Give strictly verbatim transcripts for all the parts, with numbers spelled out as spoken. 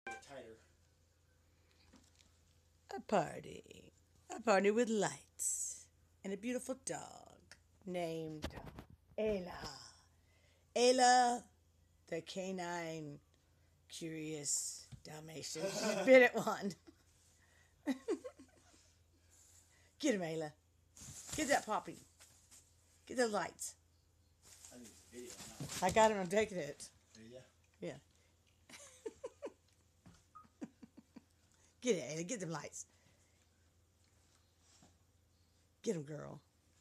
Tighter. A party. A party with lights. And a beautiful dog named Ayla. Ayla, the canine, curious Dalmatian. Bit at one. Get him, Ayla. Get that poppy. Get the lights. I need a video now. I got him. I'm taking it. Yeah. Yeah. Get it, Ayla. Get them lights. Get him, girl.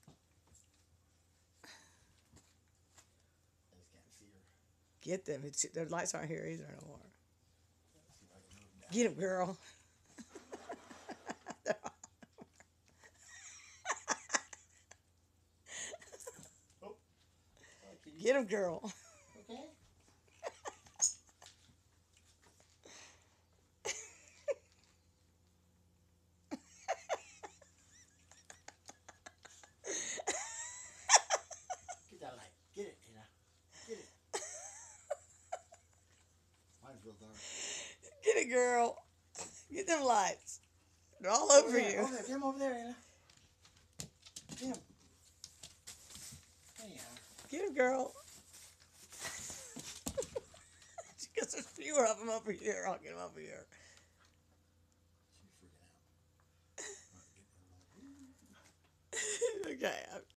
I just can't see her. Get them. It's, their lights aren't here either no more. Let's see if I can move them down. Get him, girl. Oh. Okay. Get him, girl. Okay. Get that light. Get it, Ayla. Get it. Mine's real dark. Get it, girl. Get them lights. They're all over, over there, you. Over there. Get him over there, Ayla. Get him. There you are. Get him, girl. Because there's fewer of them over here. I'll get them over here.